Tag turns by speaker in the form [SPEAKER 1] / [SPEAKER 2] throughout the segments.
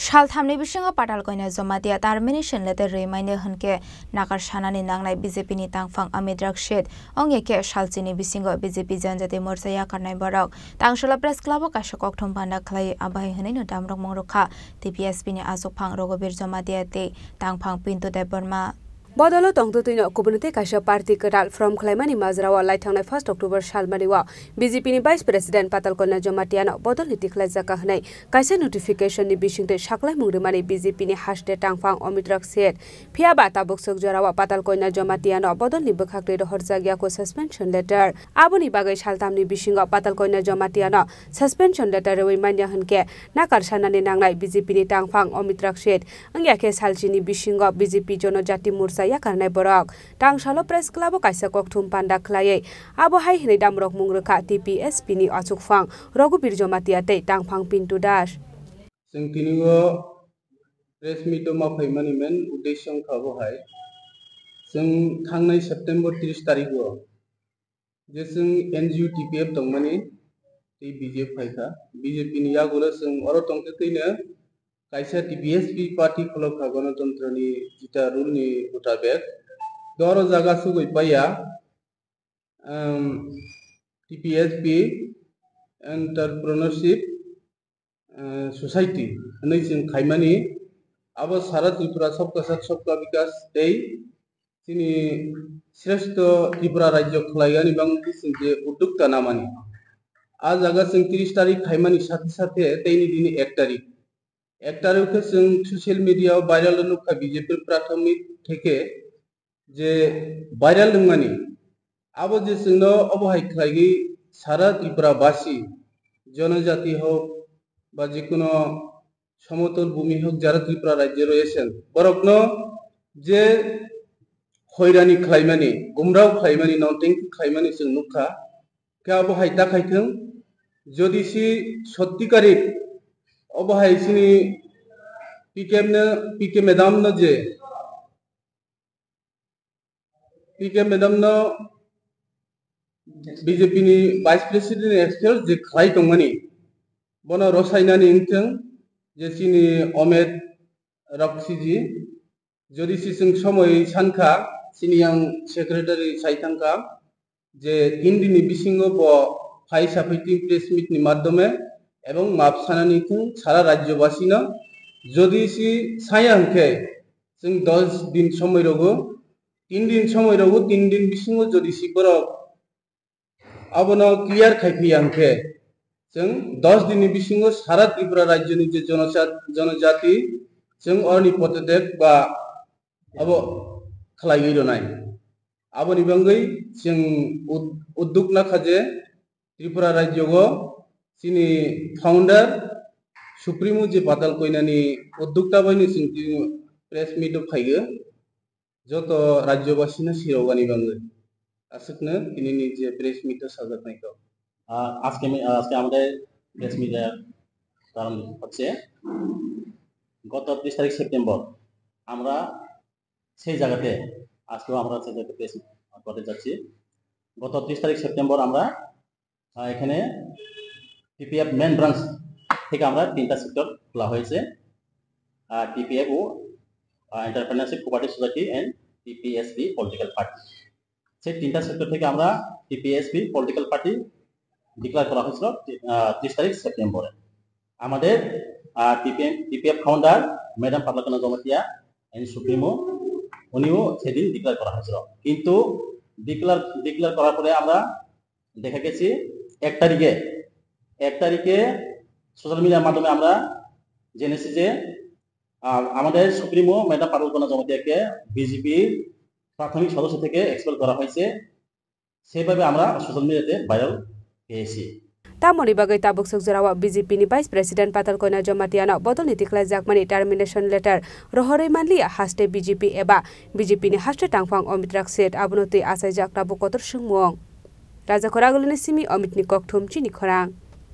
[SPEAKER 1] Salthamni Bisingo PatalKanya Jamatia Termination letter RuwiManya Honkhe Nakar Sannani Nangnai BJP ni Tangphang Amit Rakshit Wngya Salchi ni Bisingo BJP Janajati MorchaYakarnai Bohrok Tangsalo press Clubo Kaisa Kokthum Panda khlai abai hwnai no damrok mongrokha TPSP ni Tangphang Rogobir JamatiaTe Tangphang Pinto Deborma
[SPEAKER 2] Bodolo tongtutino kubunute Kaisa party keral from Klaimani Mazrawa Laithangnai 1 October salmaniwa BJP ni Vice President PatalKanya Jamatia no bodol ni tiklai jaka hnai Kaisa notification ni bisingte saklai mungrimani BJP ni haste Tangphang Amit Rakshit phiaba taboksok jorawa PatalKanya Jamatia no bodol ni bkhakle rohor jagya ko suspension letter aboni bagai Salthamni bisingo PatalKanya Jamatia no suspension letter RuwiManya Honkhe Nakar Sannani Nangnai BJP ni Tangphang Amit Rakshit Wngya Salchi ni bisingo BJP Janajati MorchaYakarnai Bohrok Tangsalo press Clubo Kaisa Kokthum Panda khlai abo hai hnai damrok mungrokha TPSP ni Tangphang Rogobir JamatiaTe Tangphang Pintu das
[SPEAKER 3] जों तिनिगो press meet मा फैमानि main उद्देश्य खाबो हाय जों थांनाय September 30 तारिखो जे जों NGO TPF दंमानि ती BJP फायखा BJP नि यागुलो जों अरो तंके कइनो कायसा टीपीएसपी पार्टी खलखा गणतंत्रनि जिता रुलनि मुताबिक दरो जागा सुगै पाया टीपीएसपी एंटरप्रेन्योरशिप सोसाइटी नैसिं खाइमानि अब सारा त्रिपुरा सबका साथ सबका विकास दे तिनी श्रेष्ठ त्रिपुरा राज्य खलायगानि बांगि सिंजे उद्योक्ता नामानि आ जागा जों 30 तारिख खाइमानि साथे साथे तेनि दिनि 1 तारिख जों सोशल मीडिया भाइरल नुखा बीजेपी प्राथमिक थेके जे भाइरल नंगानि अब जे जोंनो अबहाय खलायगि सारा त्रिपुरा बासी जनजाति हो বা যেকোনো সমতল ভূমি হোক যারা ত্রিপুরা রাজ্যে রয়েছেন বরকনো যে হয়রানি খাইমানি গুমরাও খাইমানি নটেং খাইমানি जों नुखा কে অবহাই তাকাইथों যদি সি সত্যিকারী অবহাই সিনি পিকে মেডামনো যে পিকে মেডামনো বিজেপি नि ভাইস প্রেসিডেন্ট एक्सपेल जे खाइ दंमानि बनो रसायनानि इंथों जेसिनि अमित रक्षिजी जदि सिसुं समय सानखा सिनियां सेक्रेटारि साइथांखा जे इंदिनि बिसिंगो ब फाइ साफैटिं प्रेस मीट नि माध्यमे एवं मापसानानि थों सारा राज्यवासिनो जदि सि साया हंखे जों 10 दिन समय रगो 3 दिन समय रगो 3 दिन बिसिंगो जदि सि बरक अबनो क्लियर खाइफैया हंखे जों 10 दिन बिसिंगो सारा त्रिपुरा राज्यनि जे जनजाति जों अर्नि पटेटेक बा अब खलायगि रनाय आबनि बांगै जों उद्योग नाखाजे त्रिपुरा राज्यगो सिनि फाउंडर सुप्रीमो जे पातालकयनानि उद्योक्ता बायनि जों प्रेस मीट फाइगो जत राज्यवासिनो सिरगानि बांगै आसकनो तिनिनि जे प्रेस मीट साजानायखौ
[SPEAKER 4] আজকে আমাদের প্রেস মিডিয়ার কারণ হচ্ছে গত 30 তারিখ সেপ্টেম্বর আমরা সেই জায়গাতে আজকেও আমরা সেই প্রেস করতে যাচ্ছি গত 30 তারিখ সেপ্টেম্বর আমরা এখানে টিপিএফ মেন ব্রাঞ্চ থেকে আমরা 3টা সেক্টর খোলা হয়েছে টিপিএফ ও entrepreneurship cooperative society and TPSP political party সেই 3টা সেক্টর থেকে আমরা টিপিএসপি পলিটিক্যাল পার্টি ডিক্লেয়ার করা হয়েছিল 30 তারিখ সেপ্টেম্বরে আমাদের TPF founder madam Patalkanya Jamatia and supremo উনিও সেদিন ডিক্লেয়ার করা হয়েছিল কিন্তু ডিক্লেয়ার করার পরে আমরা দেখা গেছি 1 তারিখে সোশ্যাল মিডিয়ার মাধ্যমে আমরা জেনেছি যে আমাদের সুপ্রিমো ম্যাডাম পাতালকানা জমাতিয়াকে বিজেপি প্রাথমিক সদস্য থেকে এক্সপেল করা হয়েছে সেভাবে আমরা সোশ্যাল মিডিয়াতে viral
[SPEAKER 2] Tamoni bagai taboksok jorawa BJP ni Vice President PatalKanya Jamatia no bodol ni tiklai jakmani termination letter rohorei manli haste BJP eba BJP ni haste Tangphang Amit Rakshit abonoti asai jakra bo kotor sungmong Raja Khoragulni simi Amit ni Kokthum chini khorang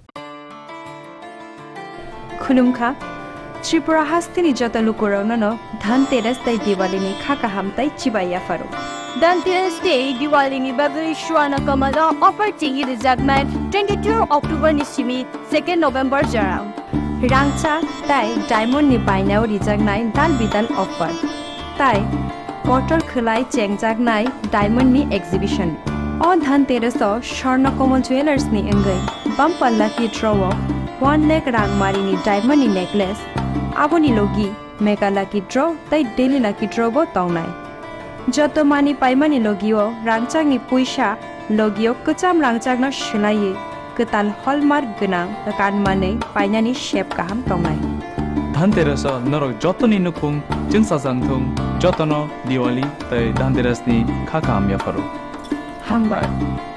[SPEAKER 5] Khulumkha Tripura haste ni jota lukorona no dhanteras tai Diwali ni khaka hamtai chibaya faro
[SPEAKER 6] Dhanteras Day Diwali ni bagai shwana kamala opportunity jagman 22 October ni simi 2 November jarang
[SPEAKER 5] Rangcha tai diamond ni bainao rijaknai dal bidal offer. Tai portal khulai chengjaknai diamond ni exhibition. O Dhanteras o Swarnakomal Jewelers ni engai bumper lucky draw 1 lakh rangmari ni diamond ni necklace aboni logi mega lucky draw tai daily lucky draw bo tongnai. Joto mani paimani logio rangchang ni puisa logio kecham rangchang na shilai ketal hallmark gunang kan mane painani shape kaham tongnai.
[SPEAKER 7] Dhanteras norok jotoni nukung jingsasangthung jotono Diwali tai Dhanteras ni khakam ya faru.
[SPEAKER 5] Hambar.